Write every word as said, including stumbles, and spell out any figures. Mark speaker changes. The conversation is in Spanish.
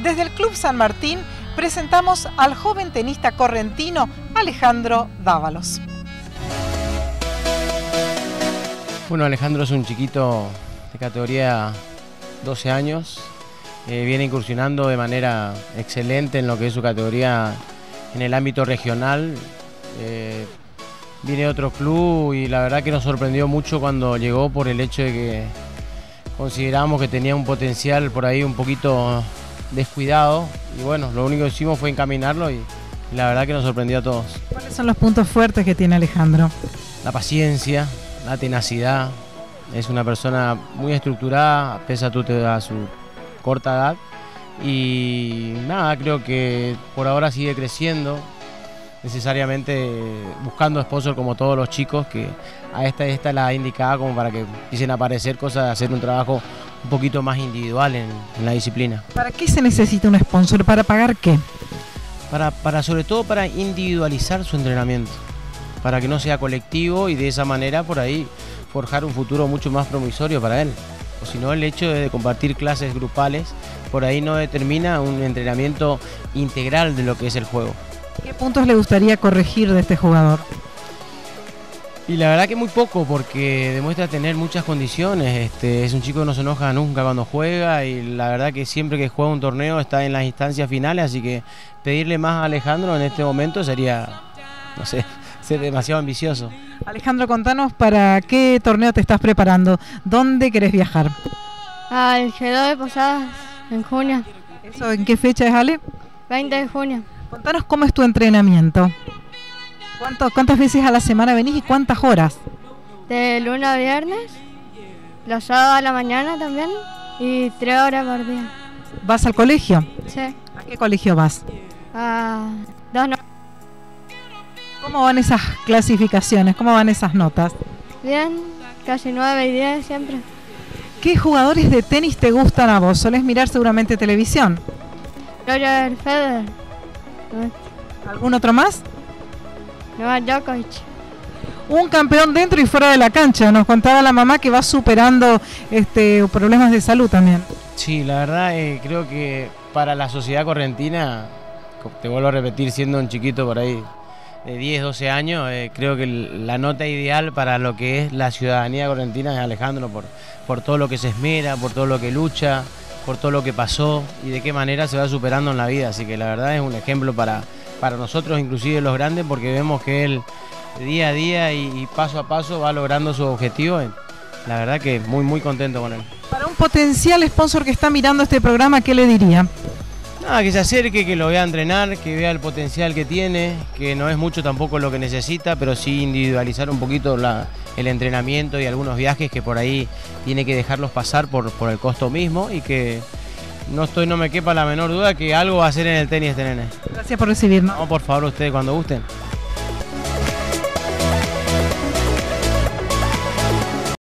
Speaker 1: Desde el Club San Martín presentamos al joven tenista correntino Alejandro Dávalos.
Speaker 2: Bueno, Alejandro es un chiquito de categoría doce años, eh, viene incursionando de manera excelente en lo que es su categoría en el ámbito regional. Eh, viene de otro club y la verdad que nos sorprendió mucho cuando llegó por el hecho de que considerábamos que tenía un potencial por ahí un poquito descuidado y bueno, lo único que hicimos fue encaminarlo y, y la verdad que nos sorprendió a todos.
Speaker 1: ¿Cuáles son los puntos fuertes que tiene Alejandro?
Speaker 2: La paciencia, la tenacidad, es una persona muy estructurada pese a, tu, a su corta edad y nada, creo que por ahora sigue creciendo, necesariamente buscando sponsor como todos los chicos, que a esta, esta es la indicada como para que empiecen a aparecer cosas, hacer un trabajo un poquito más individual en, en la disciplina.
Speaker 1: ¿Para qué se necesita un sponsor? ¿Para pagar qué?
Speaker 2: Para, para sobre todo para individualizar su entrenamiento, para que no sea colectivo y de esa manera por ahí forjar un futuro mucho más promisorio para él. O si no, el hecho de compartir clases grupales por ahí no determina un entrenamiento integral de lo que es el juego.
Speaker 1: ¿Qué puntos le gustaría corregir de este jugador?
Speaker 2: Y la verdad que muy poco, porque demuestra tener muchas condiciones. Este, es un chico que no se enoja nunca cuando juega y la verdad que siempre que juega un torneo está en las instancias finales, así que pedirle más a Alejandro en este momento sería, no sé, ser demasiado ambicioso.
Speaker 1: Alejandro, contanos para qué torneo te estás preparando, ¿dónde querés viajar?
Speaker 3: Al G dos de Posadas, en junio.
Speaker 1: ¿Eso en qué fecha es, Ale?
Speaker 3: veinte de junio.
Speaker 1: Contanos cómo es tu entrenamiento. ¿Cuánto, ¿Cuántas veces a la semana venís y cuántas horas?
Speaker 3: De lunes a viernes, los sábados a la mañana también y tres horas por día.
Speaker 1: ¿Vas al colegio?
Speaker 3: Sí.
Speaker 1: ¿A qué colegio vas?
Speaker 3: A dos no.
Speaker 1: ¿Cómo van esas clasificaciones? ¿Cómo van esas notas?
Speaker 3: Bien, casi nueve y diez siempre.
Speaker 1: ¿Qué jugadores de tenis te gustan a vos? ¿Solés mirar seguramente televisión?
Speaker 3: Roger Federer.
Speaker 1: ¿Algún otro más?
Speaker 3: Novak Djokovic.
Speaker 1: Un campeón dentro y fuera de la cancha. Nos contaba la mamá que va superando este, problemas de salud también.
Speaker 2: Sí, la verdad eh, creo que para la sociedad correntina, te vuelvo a repetir, siendo un chiquito por ahí de diez, doce años, eh, creo que la nota ideal para lo que es la ciudadanía correntina es Alejandro, por, por todo lo que se esmera, por todo lo que lucha, por todo lo que pasó y de qué manera se va superando en la vida. Así que la verdad es un ejemplo para, para nosotros, inclusive los grandes, porque vemos que él día a día y, y paso a paso va logrando sus objetivos. La verdad que muy muy contento con él.
Speaker 1: Para un potencial sponsor que está mirando este programa, ¿qué le diría?
Speaker 2: Nada, que se acerque, que lo vea entrenar, que vea el potencial que tiene, que no es mucho tampoco lo que necesita, pero sí individualizar un poquito la, el entrenamiento y algunos viajes que por ahí tiene que dejarlos pasar por, por el costo mismo y que no estoy, no me quepa la menor duda que algo va a hacer en el tenis este nene.
Speaker 1: Gracias por recibirnos.
Speaker 2: No, por favor, ustedes cuando gusten.